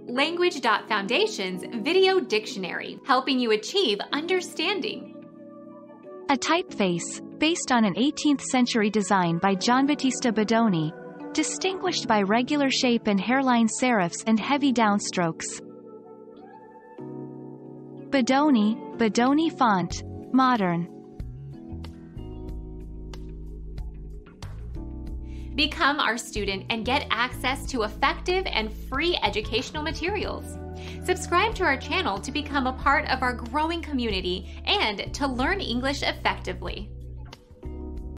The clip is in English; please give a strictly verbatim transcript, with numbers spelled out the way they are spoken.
Language dot Foundation's Video Dictionary, helping you achieve understanding. A typeface, based on an eighteenth century design by Giambattista Bodoni, distinguished by regular shape and hairline serifs and heavy downstrokes. Bodoni, Bodoni font, modern. Become our student and get access to effective and free educational materials. Subscribe to our channel to become a part of our growing community and to learn English effectively.